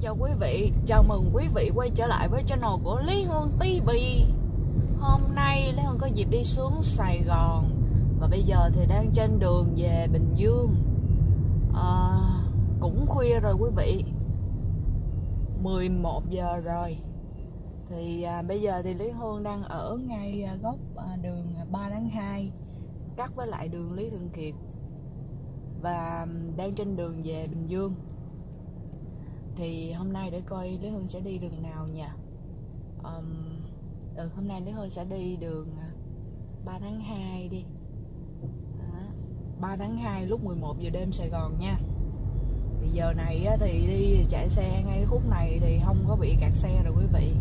chào quý vị, chào mừng quý vị quay trở lại với channel của Lý Hương TV. Hôm nay Lý Hương có dịp đi xuống Sài Gòn và bây giờ thì đang trên đường về Bình Dương. Cũng khuya rồi quý vị, 11 giờ rồi. Thì bây giờ thì Lý Hương đang ở ngay góc đường 3 tháng 2 cắt với lại đường Lý Thường Kiệt và đang trên đường về Bình Dương. Thì hôm nay để coi Lý Hương sẽ đi đường nào nhỉ? Hôm nay Lý Hương sẽ đi đường 3 tháng 2 đi. 3 tháng 2 lúc 11 giờ đêm Sài Gòn nha. Thì giờ này thì đi chạy xe ngay khúc này thì không có bị kẹt xe rồi quý vị.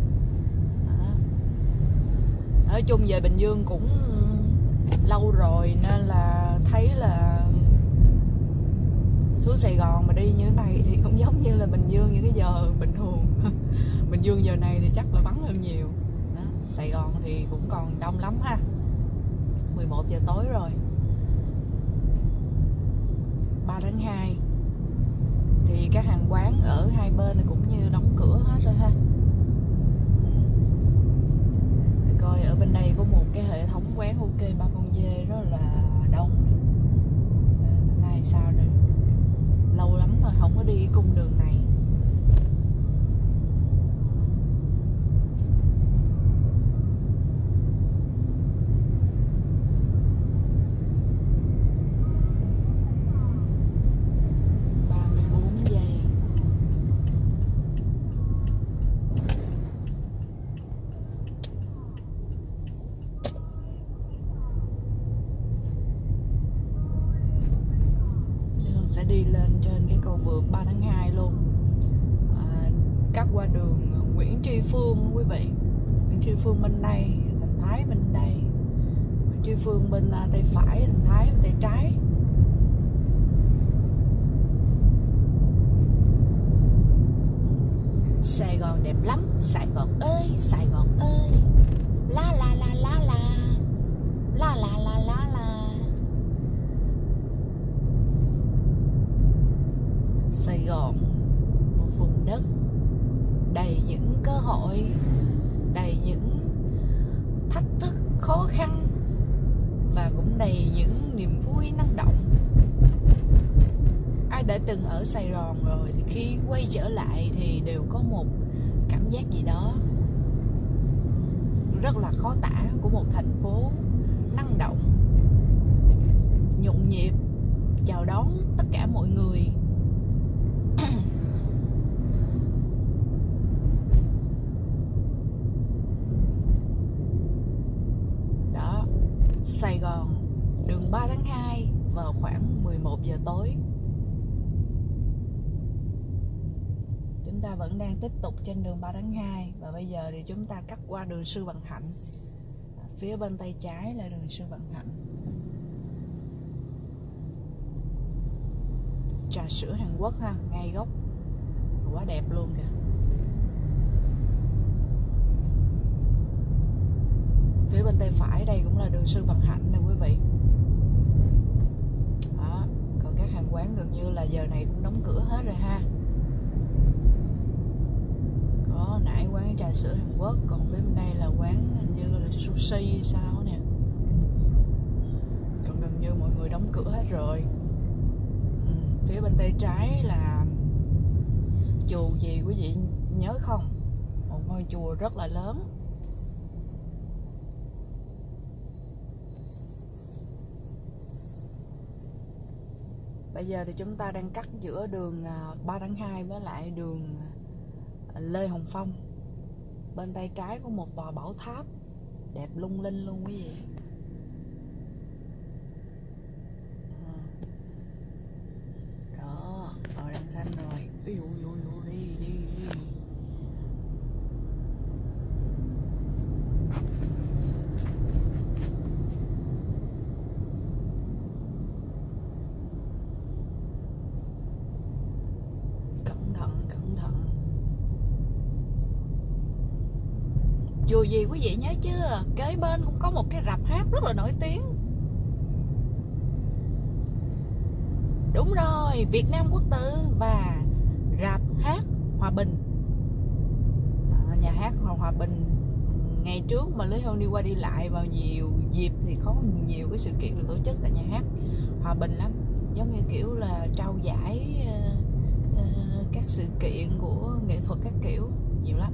Nói chung về Bình Dương cũng lâu rồi nên là thấy là xuống Sài Gòn mà đi như thế này thì cũng giống như là Bình Dương những cái giờ bình thường. Bình Dương giờ này thì chắc là vắng hơn nhiều đó. Sài Gòn thì cũng còn đông lắm ha. 11 giờ tối rồi. 3 tháng 2 thì các hàng quán ở hai bên cũng như đóng cửa hết rồi ha. Để coi ở bên đây có một cái hệ thống quán ok ba con dê rất là đông. Hôm nay sao rồi? Lâu lắm rồi không có đi cung đường này. Sẽ đi lên trên cái cầu vượt 3 tháng 2 luôn, cắt qua đường Nguyễn Tri Phương quý vị. Nguyễn Tri Phương bên đây, Thành Thái bên đây, Nguyễn Tri Phương bên tay phải, Thành Thái bên tay trái. Sài Gòn đẹp lắm, Sài Gòn ơi, Sài Gòn ơi, la la la la la, la la la la la. Sài Gòn, một vùng đất đầy những cơ hội, đầy những thách thức khó khăn và cũng đầy những niềm vui năng động. Ai đã từng ở Sài Gòn rồi thì khi quay trở lại thì đều có một cảm giác gì đó rất là khó tả của một thành phố năng động, nhộn nhịp, chào đón tất cả mọi người. Đó, Sài Gòn, đường 3 tháng 2 vào khoảng 11 giờ tối. Chúng ta vẫn đang tiếp tục trên đường 3 tháng 2 và bây giờ thì chúng ta cắt qua đường Sư Vạn Hạnh. Phía bên tay trái là đường Sư Vạn Hạnh. Trà sữa Hàn Quốc ha, ngay gốc, quá đẹp luôn kìa. Phía bên tay phải đây cũng là đường Sư Vạn Hạnh nè quý vị. Đó, còn các hàng quán gần như là giờ này cũng đóng cửa hết rồi ha. Có nãy quán trà sữa Hàn Quốc, còn phía bên đây là quán hình như là sushi sao nè. Còn gần như mọi người đóng cửa hết rồi. Phía bên tay trái là chùa gì quý vị nhớ không? Một ngôi chùa rất là lớn. Bây giờ thì chúng ta đang cắt giữa đường 3 tháng 2 với lại đường Lê Hồng Phong. Bên tay trái có một tòa bảo tháp đẹp lung linh luôn quý vị. Đèn xanh rồi. Đi đi. Cẩn thận. Chùa gì quý vị nhớ chưa? Kế bên cũng có một cái rạp hát rất là nổi tiếng. Đúng rồi, Việt Nam Quốc Tử và rạp hát Hòa Hòa Bình. Nhà hát Hòa Bình ngày trước mà Lý Hương đi qua đi lại vào nhiều dịp thì có nhiều cái sự kiện được tổ chức tại nhà hát Hòa Bình lắm, giống như kiểu là trao giải các sự kiện của nghệ thuật các kiểu, nhiều lắm.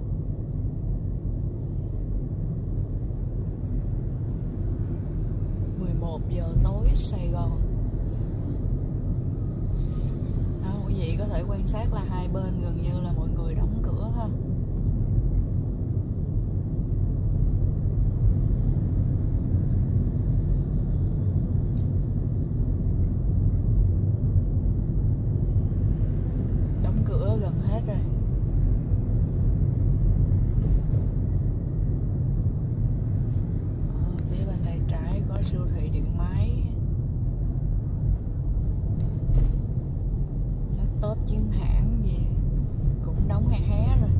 Một giờ tối Sài Gòn. Đó, quý vị có thể quan sát là hai bên gần như là mọi người đóng cửa ha. Đóng cửa gần hết rồi. Phía bên tay trái có siêu thị điện máy, laptop chiến hãng gì cũng đóng hé hé rồi.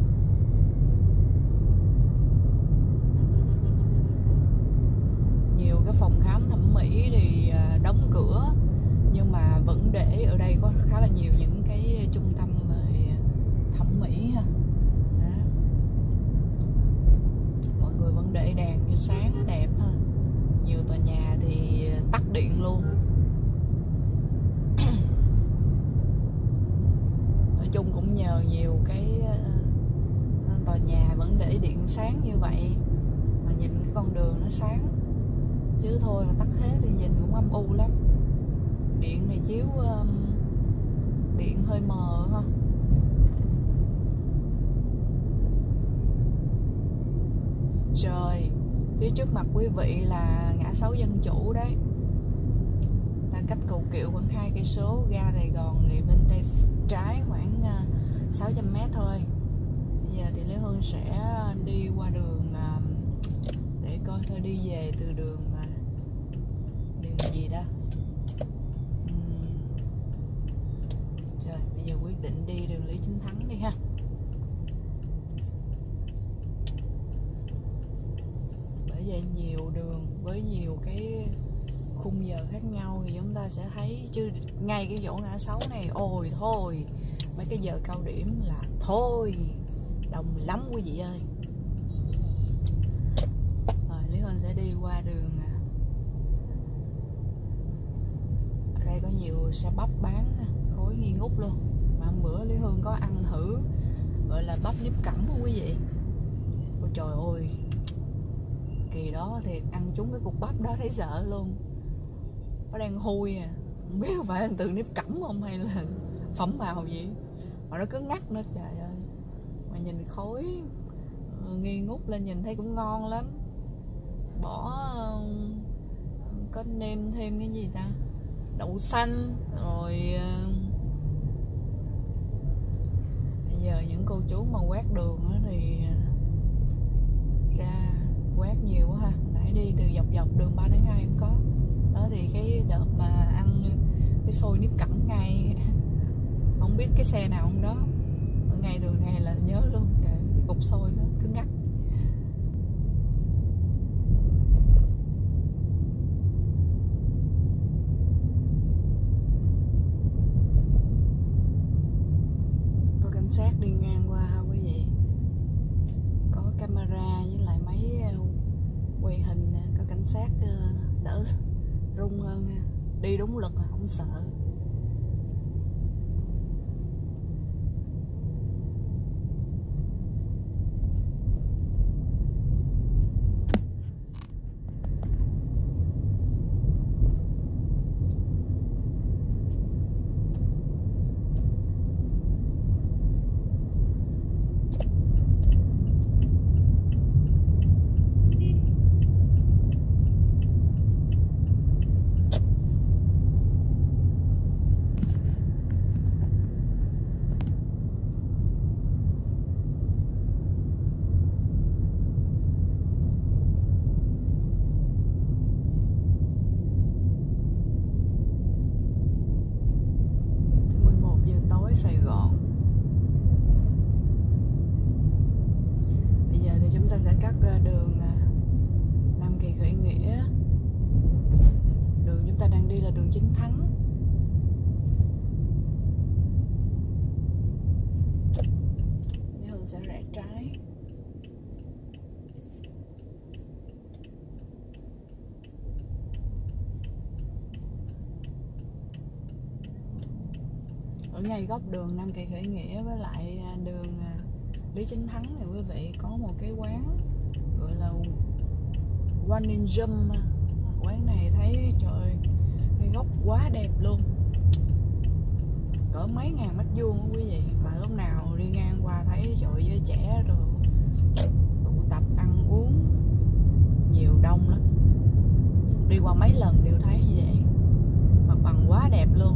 Nhiều cái phòng khám thẩm mỹ thì đóng cửa, nhưng mà vẫn để ở đây có khá là nhiều những cái trung tâm về thẩm mỹ ha. Đó. Mọi người vẫn để đèn cho sáng đẹp ha. Nhiều tòa nhà thì tắt điện luôn. Nói chung cũng nhờ nhiều cái tòa nhà vẫn để điện sáng như vậy mà nhìn cái con đường nó sáng, chứ thôi mà tắt hết thì nhìn cũng âm u lắm. Điện này chiếu điện hơi mờ ha. Trời, phía trước mặt quý vị là ngã 6 Dân Chủ đấy. Ta cách Cầu Kiệu khoảng 2 cây số, ga Sài Gòn thì bên tay trái khoảng 600 m thôi. Bây giờ thì Lý Hương sẽ đi qua đường để coi thôi, đi về từ đường gì đó. Trời, bây giờ quyết định đi đường Lý Chính Thắng đi ha. Bởi vậy nhiều đường với nhiều cái khung giờ khác nhau thì chúng ta sẽ thấy, chứ ngay cái chỗ ngã 6 này ôi thôi, mấy cái giờ cao điểm là thôi đông lắm quý vị ơi. Rồi Lý Hương sẽ đi qua đường, ở đây có nhiều xe bắp bán khối nghi ngút luôn. Mà hôm bữa Lý Hương có ăn thử gọi là bắp nếp cẩm không quý vị. Ôi trời ơi, kỳ đó thì ăn trúng cái cục bắp đó thấy sợ luôn. Nó đang hui à, không biết phải từ nếp cẩm không hay là phẩm màu gì mà nó cứ ngắt nữa, trời ơi. Mà nhìn khối nghi ngút lên nhìn thấy cũng ngon lắm. Bỏ có nêm thêm cái gì ta, đậu xanh rồi. Bây giờ những cô chú mà quét đường thì ra quét nhiều quá ha. Nãy đi từ dọc dọc đường 3 tháng 2 không có. Đó thì cái đợt mà ăn cái xôi nếp cẩm ngay không biết cái xe nào không đó ở ngay đường này là nhớ luôn, cái cục xôi đó cứ ngắt. Có cảnh sát đi ngang qua quý vị, có camera với lại máy quay hình, có cảnh sát đỡ rung hơn ha. Đi đúng lực là không sợ. Sài Gòn. Bây giờ thì chúng ta sẽ cắt đường Nam Kỳ Khởi Nghĩa. Đường chúng ta đang đi là đường Chính Thắng. trái. Ở ngay góc đường Nam Kỳ Khởi Nghĩa với lại đường Lý Chính Thắng này quý vị, có một cái quán gọi là One in Jump. Quán này thấy trời, cái góc quá đẹp luôn, cỡ mấy ngàn mét vuông quý vị, mà lúc nào đi ngang qua thấy trời, giới trẻ rồi tụ tập ăn uống nhiều, đông lắm. Đi qua mấy lần đều thấy như vậy, mặt bằng quá đẹp luôn.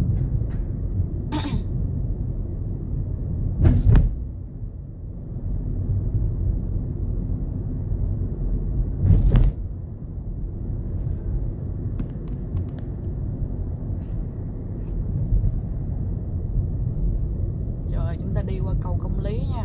Rồi chúng ta đi qua cầu Công Lý nha.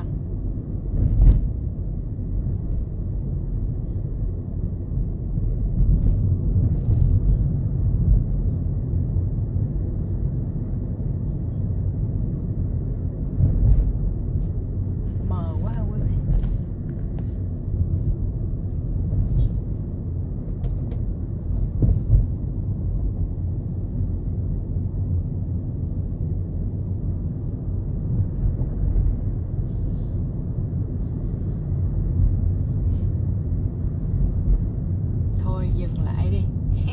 Mờ quá quý vị. Thôi dừng lại đi.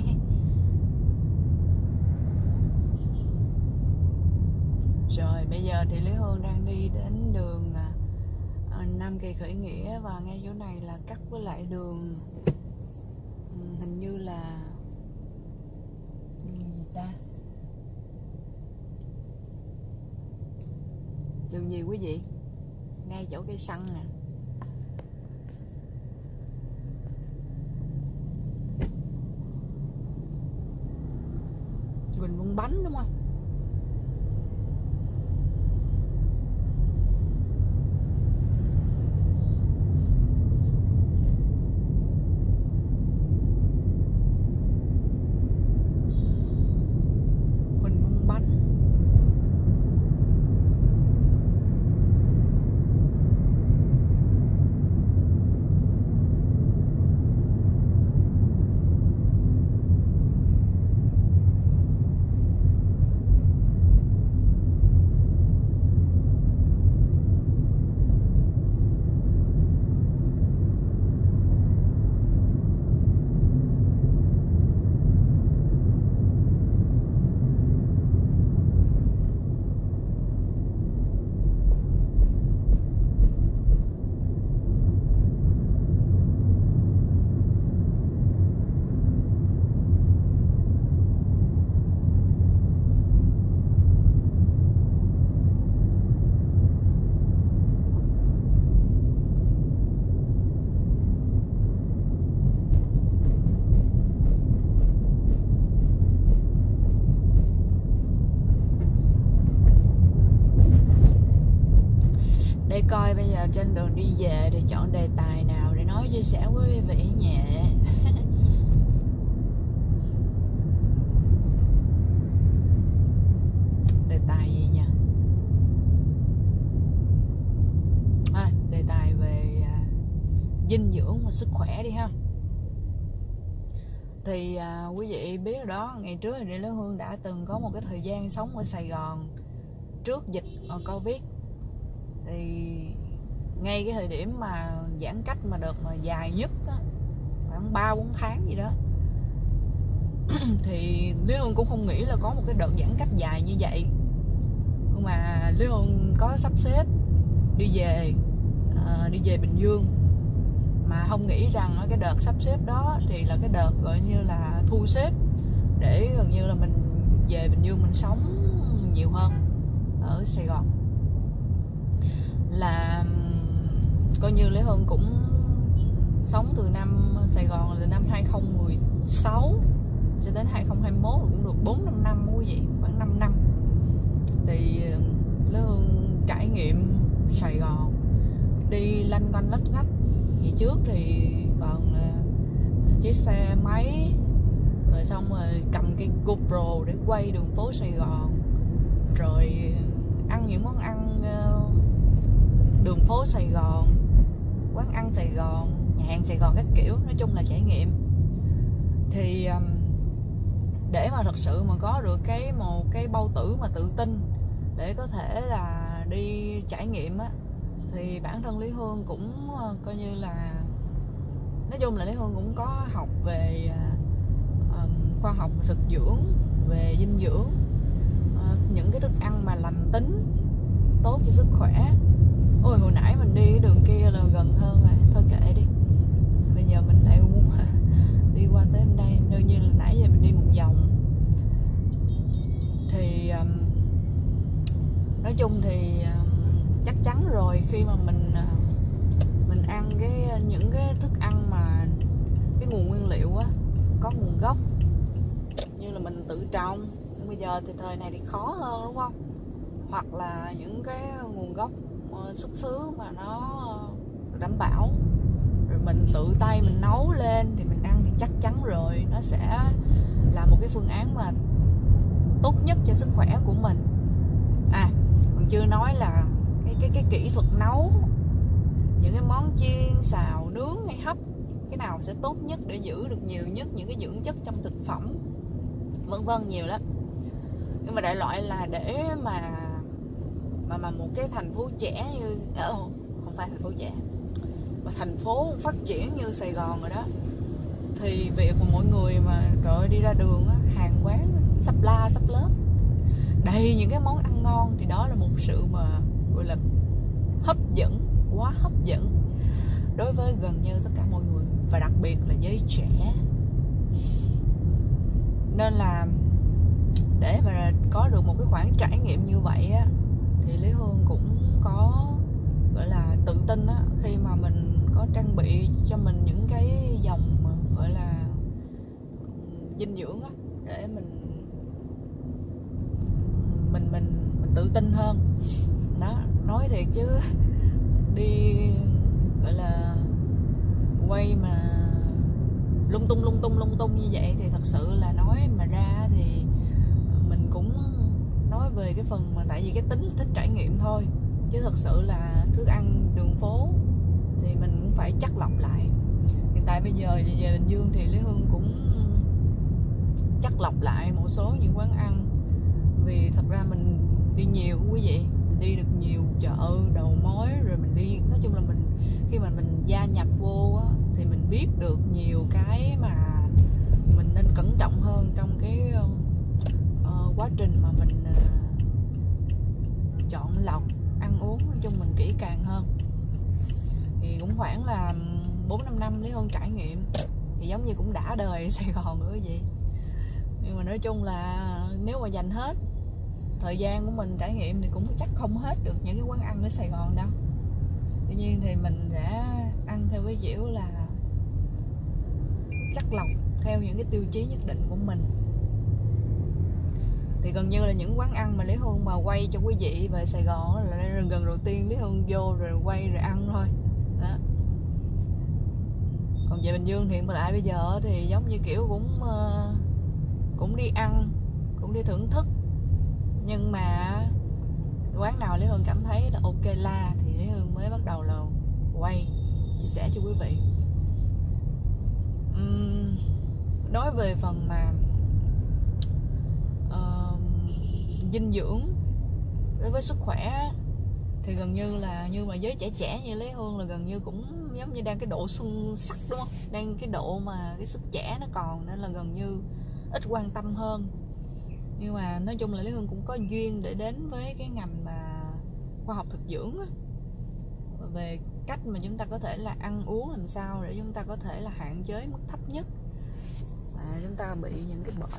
Rồi bây giờ thì Lý Hương đang đi đến đường Nam Kỳ Khởi Nghĩa, và ngay chỗ này là cắt với lại đường hình như là đường gì ta, đường gì quý vị, ngay chỗ cây xăng nè. Quỳnh Vân Bánh đúng không? Quỳnh Vân Bánh. Để coi bây giờ trên đường đi về thì chọn đề tài nào để nói chia sẻ với quý vị nhẹ. Đề tài gì nhỉ? Đề tài về dinh dưỡng và sức khỏe đi ha. Thì quý vị biết rồi đó, ngày trước thì Lý Hương đã từng có một cái thời gian sống ở Sài Gòn trước dịch Covid. Thì ngay cái thời điểm mà giãn cách mà đợt mà dài nhất á, khoảng 3-4 tháng gì đó, thì Lý Hương cũng không nghĩ là có một cái đợt giãn cách dài như vậy. Nhưng mà Lý Hương có sắp xếp đi về Bình Dương, mà không nghĩ rằng cái đợt sắp xếp đó thì là cái đợt gọi như là thu xếp để gần như là mình về Bình Dương mình sống nhiều hơn ở Sài Gòn. Là coi như Lý Hương cũng sống từ năm Sài Gòn từ năm 2016 cho đến 2021 cũng được 4-5 năm quý vị, khoảng 5 năm. Thì Lý Hương trải nghiệm Sài Gòn, đi lanh quanh lách lách. Ngày trước thì còn chiếc xe máy, rồi xong rồi cầm cái GoPro để quay đường phố Sài Gòn, rồi ăn những món ăn đường thành phố Sài Gòn, quán ăn Sài Gòn, nhà hàng Sài Gòn các kiểu, nói chung là trải nghiệm. Thì để mà thật sự mà có được một cái bao tử mà tự tin để có thể là đi trải nghiệm á, thì bản thân Lý Hương cũng coi như là, nói chung là Lý Hương cũng có học về khoa học thực dưỡng, về dinh dưỡng, những cái thức ăn mà lành tính, tốt cho sức khỏe. Ôi hồi nãy mình đi cái đường kia là gần hơn rồi, thôi kệ đi, bây giờ mình lại đi qua tới bên đây. Đương nhiên là nãy giờ mình đi một vòng. Thì nói chung thì chắc chắn rồi, khi mà mình ăn những cái thức ăn mà cái nguồn nguyên liệu á có nguồn gốc, như là mình tự trồng. Nhưng bây giờ thì thời này thì khó hơn, đúng không? Hoặc là những cái nguồn gốc xuất xứ mà nó đảm bảo, rồi mình tự tay mình nấu lên thì mình ăn, thì chắc chắn rồi nó sẽ là một cái phương án mà tốt nhất cho sức khỏe của mình. Còn chưa nói là cái kỹ thuật nấu những cái món chiên, xào, nướng hay hấp, cái nào sẽ tốt nhất để giữ được nhiều nhất những cái dưỡng chất trong thực phẩm, vân vân, nhiều lắm. Nhưng mà đại loại là để mà một cái thành phố trẻ như không phải thành phố trẻ mà thành phố phát triển như Sài Gòn rồi đó, thì việc của mỗi người mà rồi đi ra đường á, hàng quán sắp la sắp lớp đầy những cái món ăn ngon, thì đó là một sự mà gọi là hấp dẫn, quá hấp dẫn đối với gần như tất cả mọi người, và đặc biệt là giới trẻ. Nên là để mà có được một cái khoảng trải nghiệm như vậy á, thì Lý Hương cũng có gọi là tự tin á, khi mà mình có trang bị cho mình những cái dòng gọi là dinh dưỡng á, để mình tự tin hơn. Đó, nói thiệt chứ đi gọi là quay mà lung tung như vậy thì thật sự là nói mà ra thì mình cũng nói về cái phần mà tại vì cái tính thích trải nghiệm thôi, chứ thật sự là thức ăn đường phố thì mình cũng phải chắt lọc lại. Hiện tại bây giờ về Bình Dương thì Lý Hương cũng chắt lọc lại một số những quán ăn, vì thật ra mình đi nhiều quý vị, mình đi được nhiều chợ đầu mối, rồi mình đi, nói chung là mình khi mà mình gia nhập vô á, thì mình biết được nhiều cái mà mình nên cẩn trọng hơn trong cái quá trình mà mình chọn lọc ăn uống. Nói chung mình kỹ càng hơn. Thì cũng khoảng là 4-5 năm Lý Hương trải nghiệm, thì giống như cũng đã đời ở Sài Gòn nữa vậy. Nhưng mà nói chung là nếu mà dành hết thời gian của mình trải nghiệm thì cũng chắc không hết được những cái quán ăn ở Sài Gòn đâu. Tuy nhiên thì mình sẽ ăn theo cái kiểu là chắc lọc theo những cái tiêu chí nhất định của mình. Thì gần như là những quán ăn mà Lý Hương mà quay cho quý vị về Sài Gòn là gần đầu tiên Lý Hương vô rồi quay rồi ăn thôi đó. Còn về Bình Dương hiện lại bây giờ thì giống như kiểu cũng đi ăn, cũng đi thưởng thức, nhưng mà quán nào Lý Hương cảm thấy là ok la thì Lý Hương mới bắt đầu là quay chia sẻ cho quý vị. Nói về phần mà dinh dưỡng đối với sức khỏe thì gần như là như mà giới trẻ như Lý Hương là gần như cũng giống như đang cái độ xuân sắc, đúng không? Đang cái độ mà cái sức trẻ nó còn, nên là gần như ít quan tâm hơn. Nhưng mà nói chung là Lý Hương cũng có duyên để đến với cái ngành mà khoa học thực dưỡng á, về cách mà chúng ta có thể là ăn uống làm sao để chúng ta có thể là hạn chế mức thấp nhất chúng ta bị những cái bệnh.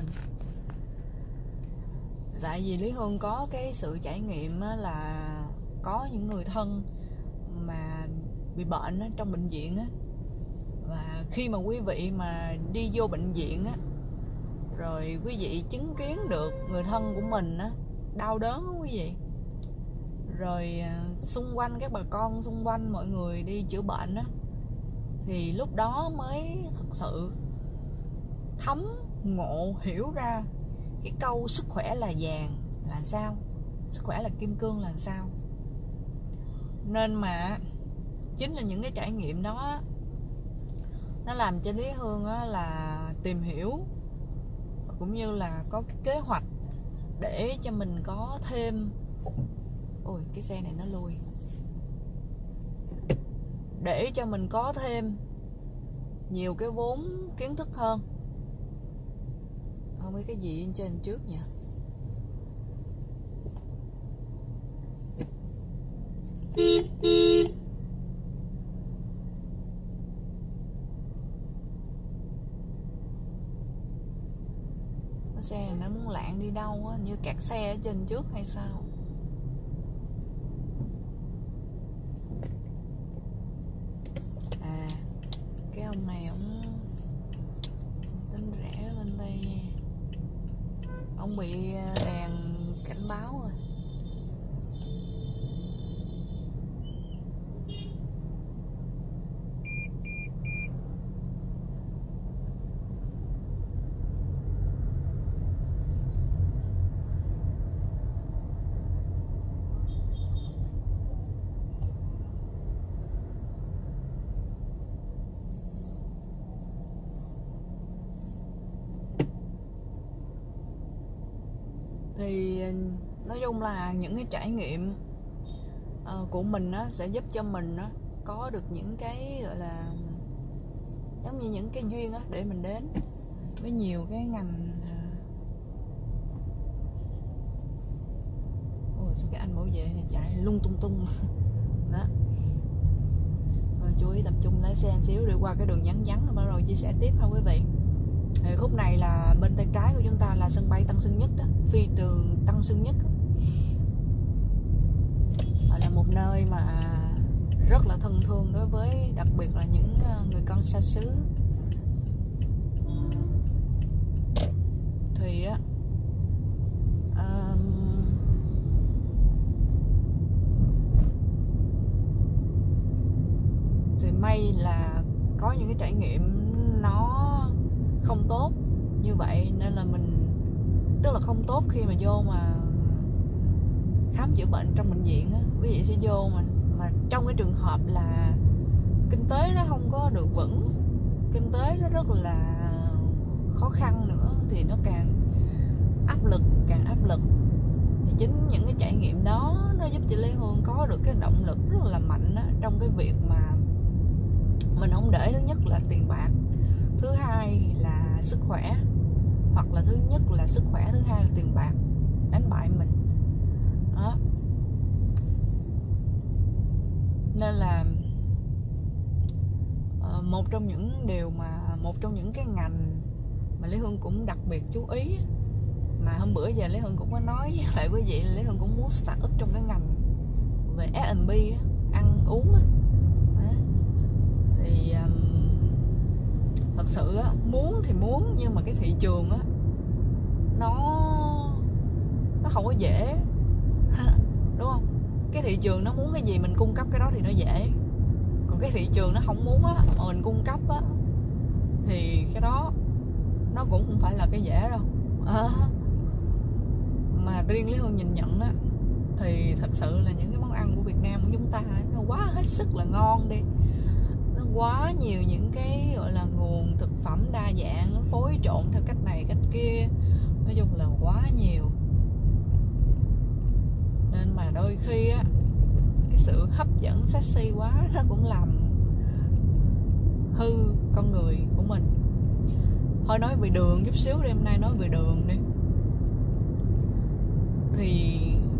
Tại vì Lý Hương có cái sự trải nghiệm là có những người thân mà bị bệnh trong bệnh viện á, và khi mà quý vị mà đi vô bệnh viện á, rồi quý vị chứng kiến được người thân của mình á đau đớn á quý vị, rồi xung quanh các bà con xung quanh mọi người đi chữa bệnh á, thì lúc đó mới thật sự thấm ngộ hiểu ra cái câu sức khỏe là vàng là sao, sức khỏe là kim cương là sao. Nên mà chính là những cái trải nghiệm đó nó làm cho Lý Hương là tìm hiểu cũng như là có cái kế hoạch để cho mình có thêm. Ôi, cái xe này nó lùi. Để cho mình có thêm nhiều cái vốn kiến thức hơn. Không biết cái gì bên trên trước nha. Cái xe này nó muốn lạng đi đâu á, như kẹt xe ở trên trước hay sao? À, cái ông này ông tính rẽ lên đây nha. Ông bị đèn cảnh báo rồi. Thì nói chung là những cái trải nghiệm của mình sẽ giúp cho mình có được những cái gọi là giống như những cái duyên để mình đến với nhiều cái ngành. Ôi, sao cái anh bảo vệ này chạy lung tung tung đó. Rồi chú ý tập trung lái xe một xíu để qua cái đường vắng vắng rồi bắt đầu chia sẻ tiếp ha quý vị. Thì khúc này là bên tay trái của chúng ta là sân bay Tân Sơn Nhất đó, phi trường Tân Sơn Nhất đó. Là một nơi mà rất là thân thương đối với đặc biệt là những người con xa xứ. Thì thì may là có những cái trải nghiệm nó không tốt như vậy, nên là mình tức là không tốt khi mà vô mà khám chữa bệnh trong bệnh viện á, quý vị sẽ vô mà trong cái trường hợp là kinh tế nó không có được vững, kinh tế nó rất là khó khăn nữa thì nó càng áp lực. Thì chính những cái trải nghiệm đó nó giúp cho Lê Hương có được cái động lực rất là mạnh á, trong cái việc mà mình không để thứ nhất là tiền bạc, thứ hai là sức khỏe, hoặc là thứ nhất là sức khỏe, thứ hai là tiền bạc đánh bại mình đó. Nên là một trong những cái ngành mà Lý Hương cũng đặc biệt chú ý, mà hôm bữa giờ Lý Hương cũng có nói với lại quý vị là Lý Hương cũng muốn start up trong cái ngành về F&B ăn uống á. Thì thật sự muốn thì muốn, nhưng mà cái thị trường nó không có dễ đúng không? Cái thị trường nó muốn cái gì mình cung cấp cái đó thì nó dễ, còn cái thị trường nó không muốn mà mình cung cấp thì cái đó nó cũng không phải là cái dễ đâu. Mà riêng Lý Hương nhìn nhận thì thật sự là những cái món ăn của Việt Nam của chúng ta nó quá hết sức là ngon đi. Nó quá nhiều những cái gọi là nguồn thực phẩm đa dạng, nó phối trộn theo cách này cách kia, nói chung là quá nhiều. Nên mà đôi khi cái sự hấp dẫn sexy quá nó cũng làm hư con người của mình. Thôi nói về đường chút xíu đi, hôm nay nói về đường đi. Thì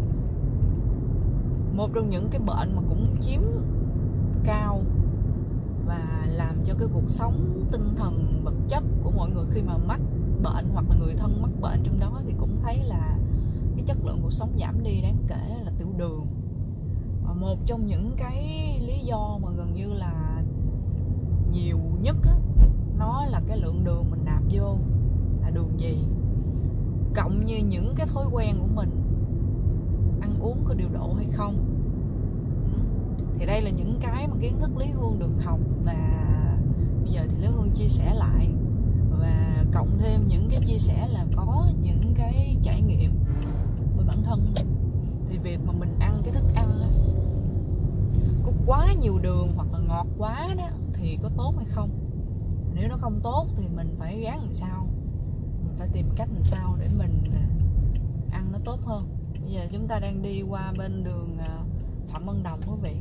một trong những cái bệnh mà cũng chiếm cao và làm cho cái cuộc sống tinh thần vật chất của mọi người khi mà mắc bệnh hoặc là người thân mắc bệnh trong đó thì cũng thấy là cái chất lượng cuộc sống giảm đi đáng kể là tiểu đường. Và một trong những cái lý do mà gần như là nhiều nhất nó là cái lượng đường mình nạp vô là đường gì, cộng như những cái thói quen của mình ăn uống có điều độ hay không. Thì đây là những cái mà kiến thức Lý Hương được học, và bây giờ thì Lý Hương chia sẻ lại, và cộng thêm những cái chia sẻ là có những cái trải nghiệm với bản thân mình. Thì việc mà mình ăn cái thức ăn quá nhiều đường hoặc là ngọt quá đó thì có tốt hay không. Nếu nó không tốt thì mình phải gán làm sao, mình phải tìm cách làm sao để mình ăn nó tốt hơn. Bây giờ chúng ta đang đi qua bên đường Phạm Văn Đồng quý vị.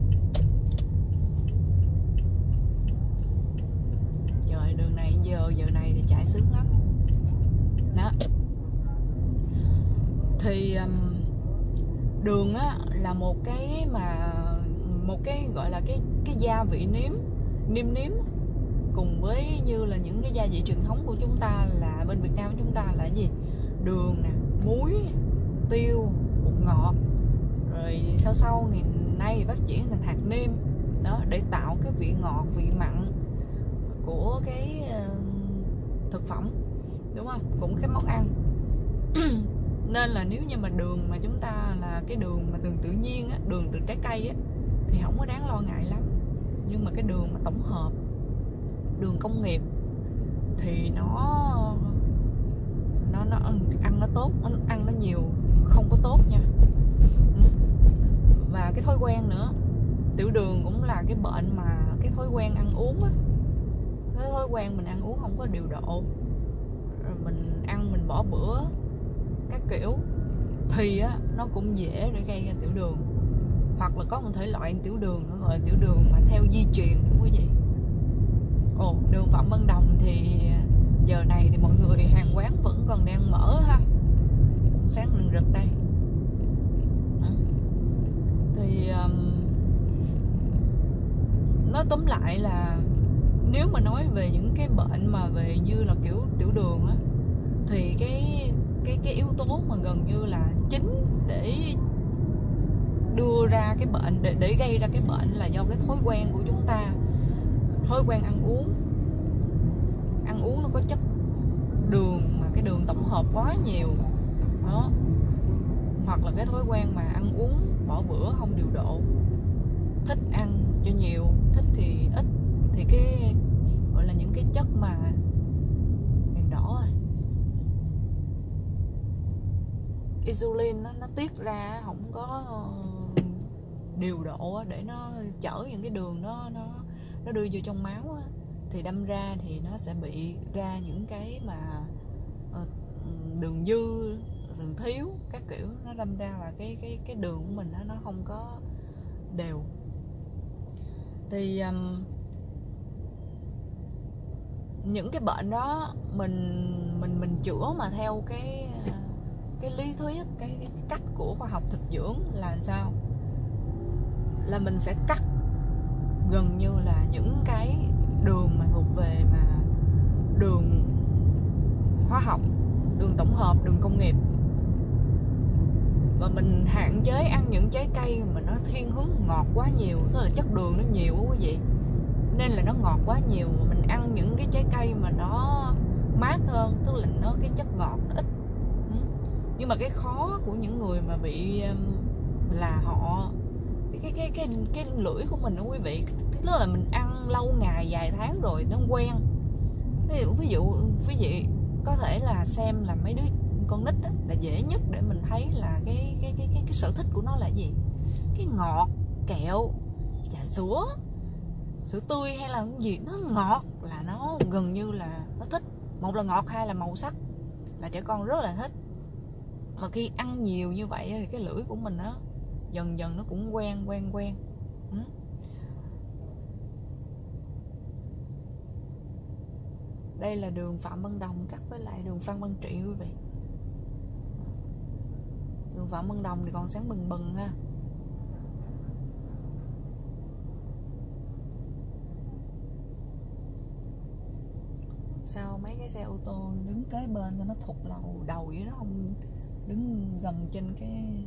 Trời, đường này giờ này thì chạy sướng lắm đó. Thì đường á là một cái gọi là cái gia vị nêm nếm cùng với như là những cái gia vị truyền thống của chúng ta, là bên Việt Nam của chúng ta là cái gì? Đường nè, muối, tiêu, bột ngọt, rồi sau ngày nay phát triển thành hạt nêm đó, để tạo cái vị ngọt, vị mặn của cái thực phẩm, đúng không? Cũng cái món ăn. Nên là nếu như mà đường mà chúng ta là cái đường mà đường tự nhiên á, đường từ trái cây á, thì không có đáng lo ngại lắm. Nhưng mà cái đường mà tổng hợp, đường công nghiệp thì nó ăn nó tốt, ăn nó nhiều không có tốt nha. Và cái thói quen nữa, tiểu đường cũng là cái bệnh mà cái thói quen ăn uống á, cái thói quen mình ăn uống không có điều độ, rồi mình ăn mình bỏ bữa các kiểu, thì á nó cũng dễ để gây ra tiểu đường. Hoặc là có một thể loại tiểu đường nữa gọi là tiểu đường mà theo di truyền quý vị. Đường Phạm Văn Đồng thì giờ này thì mọi người hàng quán vẫn còn đang mở ha, sáng rừng rực đây. Thì nói tóm lại là nếu mà nói về những cái bệnh mà về như là kiểu tiểu đường á, thì cái yếu tố mà gần như là chính để đưa ra cái bệnh, để gây ra cái bệnh là do cái thói quen của chúng ta, thói quen ăn uống nó có chất đường, mà cái đường tổng hợp quá nhiều đó, hoặc là cái thói quen mà ăn uống bỏ bữa không điều độ, thích ăn cho nhiều, thích thì ít, thì cái gọi là những cái chất mà đèn đỏ rồi, insulin nó tiết ra không có điều độ để nó chở những cái đường nó đưa vô trong máu á, thì đâm ra thì nó sẽ bị ra những cái mà đường dư, đường thiếu các kiểu, nó đâm ra là cái đường của mình nó không có đều. Thì những cái bệnh đó mình chữa mà theo cái lý thuyết, cái cách của khoa học thực dưỡng là làm sao? Là mình sẽ cắt gần như là những cái đường mà thuộc về mà đường hóa học, đường tổng hợp, đường công nghiệp, và mình hạn chế ăn những trái cây mà nó thiên hướng ngọt quá nhiều, tức là chất đường nó nhiều quý vị, nên là nó ngọt quá nhiều. Mình ăn những cái trái cây mà nó mát hơn, tức là nó cái chất ngọt nó ít. Nhưng mà cái khó của những người mà bị là họ cái lưỡi của mình đó quý vị, tức là mình ăn lâu ngày vài tháng rồi nó quen. Ví dụ quý vị có thể là xem là mấy đứa con nít đó, là dễ nhất để mình thấy là cái sở thích của nó là gì. Cái ngọt, kẹo, trà sữa, sữa tươi hay là cái gì nó ngọt là nó gần như là nó thích. Một là ngọt, hai là màu sắc, là trẻ con rất là thích. Mà khi ăn nhiều như vậy thì cái lưỡi của mình đó dần dần nó cũng quen. Đây là đường Phạm Văn Đồng cắt với lại đường Phan Văn Trị quý vị. Đường Phạm Văn Đồng thì còn sáng bừng bừng ha. Sao mấy cái xe ô tô đứng kế bên cho nó thụt đầu với nó không đứng gầm trên cái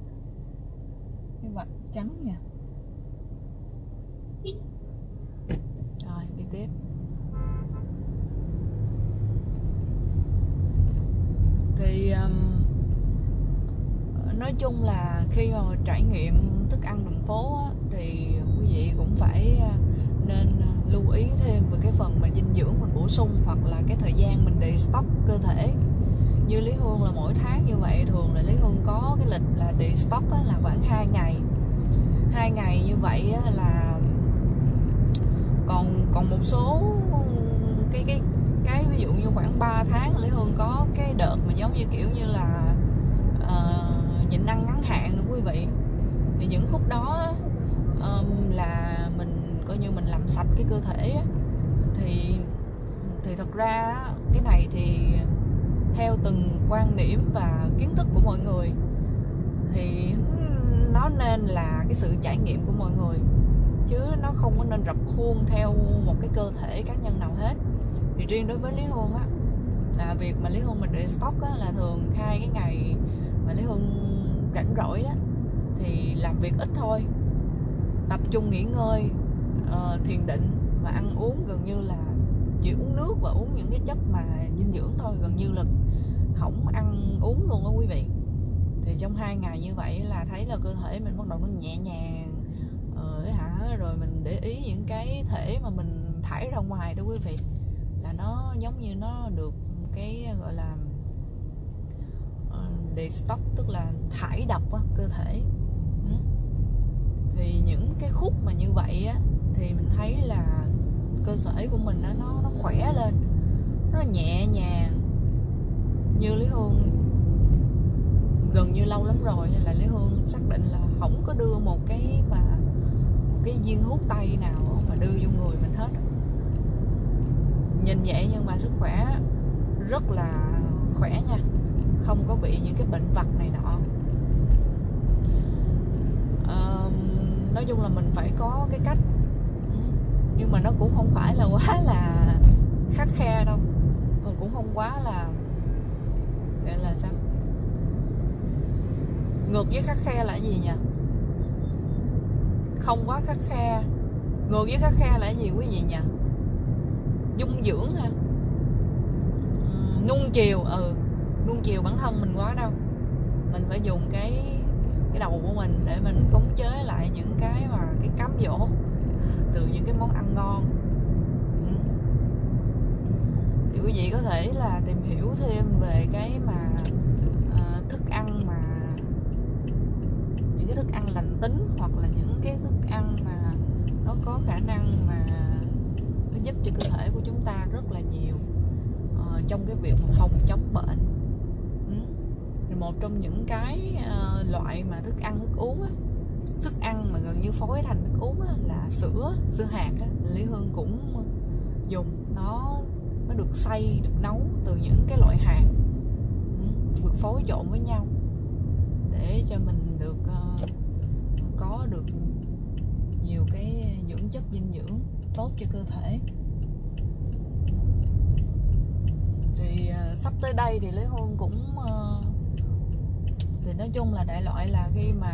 vạch trắng nha. Rồi đi tiếp. Thì nói chung là khi mà trải nghiệm thức ăn đường phố á, thì quý vị cũng phải nên lưu ý thêm về cái phần mà dinh dưỡng mình bổ sung, hoặc là cái thời gian mình detox cơ thể. Như Lý Hương là mỗi tháng như vậy, thường là Lý Hương có cái lịch là detox là khoảng 2 2 ngày như vậy á, là còn một số cái ví dụ như khoảng 3 tháng Lý Hương có cái đợt mà giống như kiểu như là nhịn ăn ngắn hạn nữa quý vị. Thì những khúc đó là mình coi như mình làm sạch cái cơ thể á. Thì thật ra cái này thì theo từng quan điểm và kiến thức của mọi người thì nó nên là cái sự trải nghiệm của mọi người, chứ nó không có nên rập khuôn theo một cái cơ thể cá nhân nào hết. Thì riêng đối với Lý Hương á, là việc mà Lý Hương mình để stock á, là thường 2 cái ngày mà Lý Hương rảnh rỗi đó thì làm việc ít thôi, tập trung nghỉ ngơi, thiền định và ăn uống, gần như là chỉ uống nước và uống những cái chất mà dinh dưỡng thôi, gần như là không ăn uống luôn á quý vị. Thì trong 2 ngày như vậy là thấy là cơ thể mình bắt đầu nó nhẹ nhàng rồi mình để ý những cái thể mà mình thải ra ngoài đó quý vị, là nó giống như nó được cái gọi là detox, tức là thải độc á, cơ thể. Thì những cái khúc mà như vậy á thì mình thấy là cơ thể của mình nó khỏe lên, nó nhẹ nhàng. Như Lý Hương gần như lâu lắm rồi là Lý Hương xác định là không có đưa một cái viên hút tay nào mà đưa vô người mình hết. Nhìn vậy nhưng mà sức khỏe rất là khỏe nha, không có bị những cái bệnh vặt này nọ. Nói chung là mình phải có cái cách, nhưng mà nó cũng không phải là quá là khắt khe đâu, mà cũng không quá là gọi là sao, ngược với khắt khe là cái gì nhỉ? Không quá khắt khe. Ngược với khắt khe là cái gì quý vị nhỉ? Dung dưỡng ha, nuông chiều. Nuông chiều bản thân mình quá đâu. Mình phải dùng cái đầu của mình để mình khống chế lại những cái mà cái cám dỗ từ những cái món ăn ngon. Thì quý vị có thể là tìm hiểu thêm về cái mà thức ăn mà những cái thức ăn lành tính, hoặc là những cái thức ăn mà nó có khả năng mà nó giúp cho cơ thể của chúng ta rất là nhiều trong cái việc mà phòng chống bệnh. Một trong những cái loại mà thức ăn thức uống á, thức ăn mà gần như phối thành thức uống á, là sữa hạt á. Lý Hương cũng dùng nó được xay, được nấu từ những cái loại hạt, được phối trộn với nhau để cho mình được có được nhiều cái dưỡng chất dinh dưỡng tốt cho cơ thể. Thì sắp tới đây thì Lý Hương cũng thì nói chung là đại loại là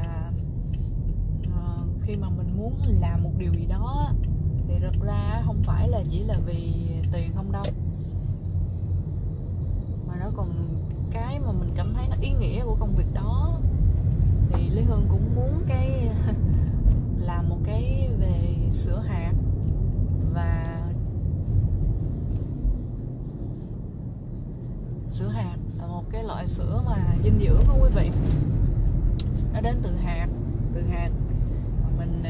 khi mà mình muốn làm một điều gì đó thì thật ra không phải là chỉ là vì tiền không đâu, mà nó còn cái mà mình cảm thấy nó ý nghĩa của công việc đó. Thì Lý Hương cũng muốn làm một cái về sữa hạt, và sữa hạt là một cái loại sữa mà dinh dưỡng đó quý vị. Nó đến từ hạt mình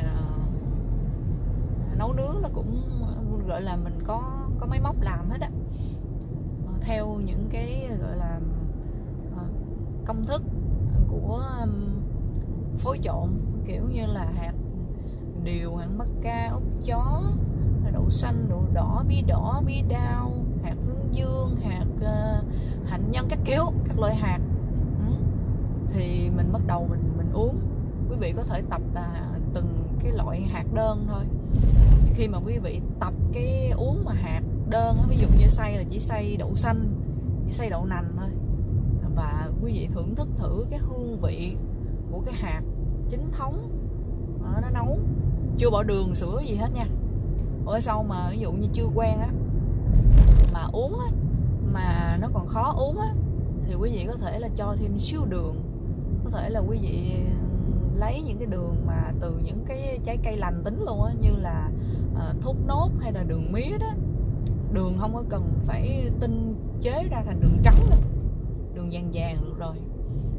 nấu nướng, nó cũng gọi là mình có máy móc làm hết á, theo những cái gọi là công thức của phối trộn, kiểu như là hạt điều, hạt mắc ca, ốc chó, đậu xanh, đậu đỏ, bí đao, hạt hướng dương, hạt hạnh nhân, các kiểu các loại hạt. Thì mình bắt đầu mình uống. Quý vị có thể tập từng cái loại hạt đơn thôi. Khi mà quý vị tập cái uống mà hạt đơn, ví dụ như xay là chỉ xay đậu xanh, chỉ xay đậu nành thôi, và quý vị thưởng thức thử cái hương vị của cái hạt chính thống nó nấu, chưa bỏ đường sữa gì hết nha. Ở sau mà ví dụ như chưa quen á, mà uống á, mà nó còn khó uống á, thì quý vị có thể là cho thêm xíu đường. Có thể là quý vị lấy những cái đường mà từ những cái trái cây lành tính luôn á, như là thốt nốt hay là đường mía đó. Đường không có cần phải tinh chế ra thành đường trắng đâu, đường vàng vàng được rồi.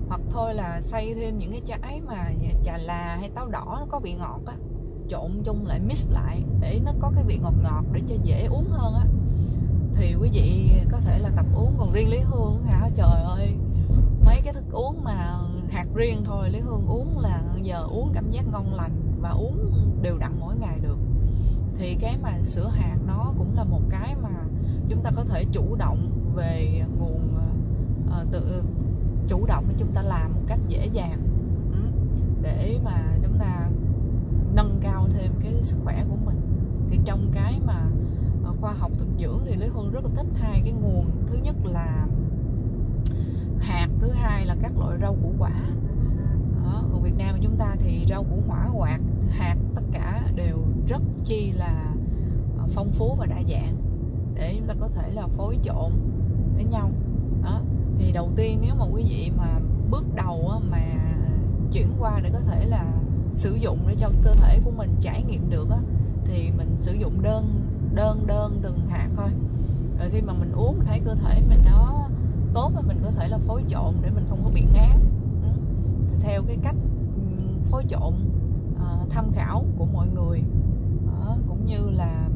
hoặc thôi là xay thêm những cái trái mà trà là hay táo đỏ nó có vị ngọt á, trộn chung lại, mix lại để nó có cái vị ngọt ngọt để cho dễ uống hơn á, thì quý vị có thể là tập uống. Còn riêng Lý Hương hả, trời ơi, mấy cái thức uống mà hạt riêng thôi Lý Hương uống là giờ uống cảm giác ngon lành và uống đều đặn mỗi ngày được. Thì cái mà sữa hạt nó cũng là một cái mà chúng ta có thể chủ động về nguồn, tự chủ động để chúng ta làm một cách dễ dàng để mà chúng ta nâng cao thêm cái sức khỏe của mình. Thì trong cái mà khoa học thực dưỡng thì Lý Hương rất là thích hai cái nguồn. Thứ nhất là hạt, thứ hai là các loại rau củ quả. Ở Việt Nam của chúng ta thì rau củ quả, hoặc hạt, tất cả đều rất chi là phong phú và đa dạng để chúng ta có thể là phối trộn với nhau. Đó. Thì đầu tiên nếu mà quý vị mà bước đầu mà chuyển qua để có thể là sử dụng để cho cơ thể của mình trải nghiệm được á, thì mình sử dụng đơn từng hạt thôi. Rồi khi mà mình uống mình thấy cơ thể mình nó tốt thì mình có thể là phối trộn để mình không có bị ngán. Thì theo cái cách phối trộn tham khảo của mọi người, cũng như là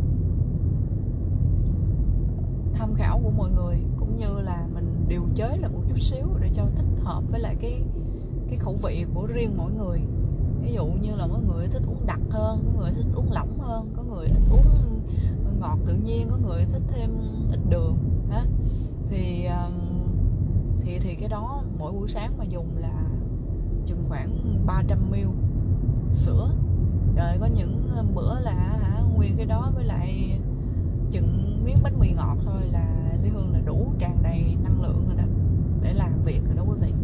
mình điều chế là một chút xíu để cho thích hợp với lại cái khẩu vị của riêng mỗi người. Ví dụ như là mỗi người thích uống đặc hơn, có người thích uống lỏng hơn, có người thích uống ngọt tự nhiên, có người thích thêm ít đường đó. Thì cái đó mỗi buổi sáng mà dùng là chừng khoảng 300ml sữa. Rồi có những bữa là nguyên cái đó với lại chừng miếng bánh mì ngọt thôi là Lý Hương là đủ tràn đầy năng lượng rồi đó để làm việc rồi đó quý vị.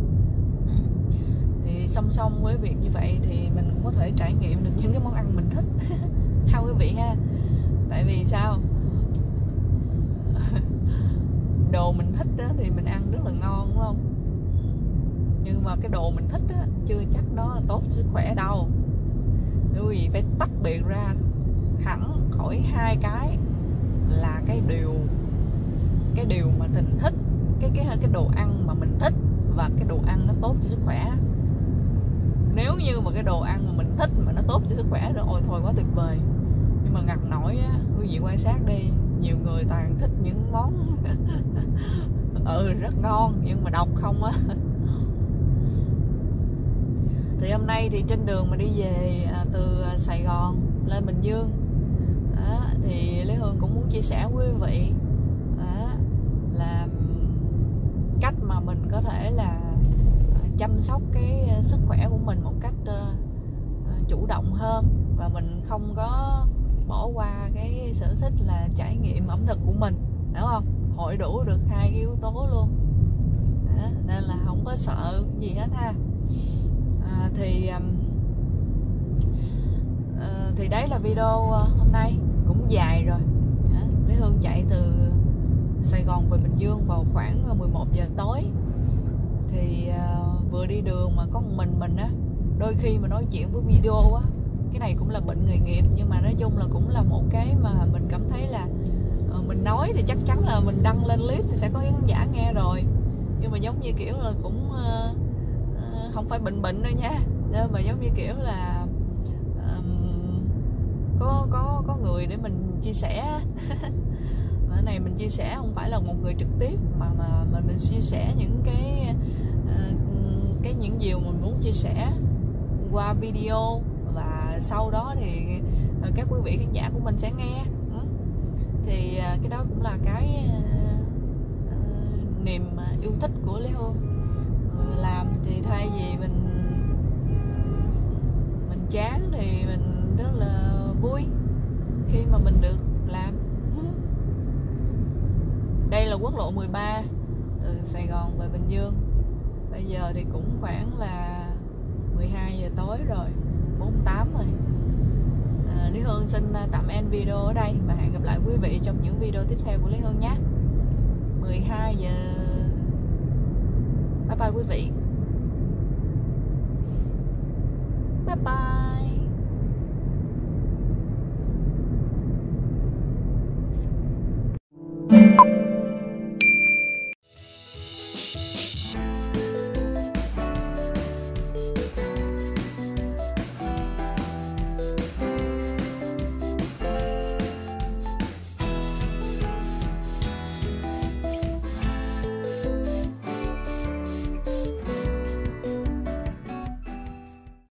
Thì song song với việc như vậy thì mình cũng có thể trải nghiệm được những cái món ăn mình thích ha quý vị ha. Tại vì sao? Đồ mình thích đó thì mình ăn rất là ngon đúng không? Nhưng mà cái đồ mình thích á, chưa chắc nó là tốt sức khỏe đâu. Quý vị phải tách biệt ra hẳn khỏi hai cái, là cái điều mà mình thích, cái đồ ăn mà mình thích và cái đồ ăn nó tốt cho sức khỏe. Nếu như mà cái đồ ăn mà mình thích mà nó tốt cho sức khỏe rồi, ôi thôi quá tuyệt vời. Nhưng mà ngặt nổi á, quý vị quan sát đi, nhiều người toàn thích những món rất ngon nhưng mà độc không á. Thì hôm nay thì trên đường mà đi về từ Sài Gòn lên Bình Dương đó, thì Lý Hương cũng muốn chia sẻ với quý vị là cách mà mình có thể là chăm sóc cái sức khỏe của mình một cách chủ động hơn, và mình không có bỏ qua cái sở thích là trải nghiệm ẩm thực của mình, đúng không? Hội đủ được hai cái yếu tố luôn đó, nên là không có sợ gì hết ha. Thì đấy là video hôm nay, cũng dài rồi. Lý Hương chạy từ Sài Gòn về Bình Dương vào khoảng 11 giờ tối. Thì vừa đi đường mà có một mình á, đôi khi mà nói chuyện với video á, cái này cũng là bệnh nghề nghiệp, nhưng mà nói chung là cũng là một cái mà mình cảm thấy là mình nói thì chắc chắn là mình đăng lên clip thì sẽ có khán giả nghe rồi, nhưng mà giống như kiểu là cũng không phải bệnh đâu nha, nên mà giống như kiểu là có người để mình chia sẻ. Cái này mình chia sẻ không phải là một người trực tiếp, mà mình chia sẻ những những điều mình muốn chia sẻ qua video, và sau đó thì các quý vị khán giả của mình sẽ nghe. Thì cái đó cũng là cái niềm yêu thích của Lý Hương. Làm thì thay vì mình chán thì mình rất là vui khi mà mình được làm. Đây là quốc lộ 13 từ Sài Gòn về Bình Dương. Bây giờ thì cũng khoảng là 12 giờ tối rồi, 48 rồi. Lý Hương xin tạm end video ở đây và hẹn gặp lại quý vị trong những video tiếp theo của Lý Hương nhé. 12 giờ. Bye bye quý vị. Bye bye.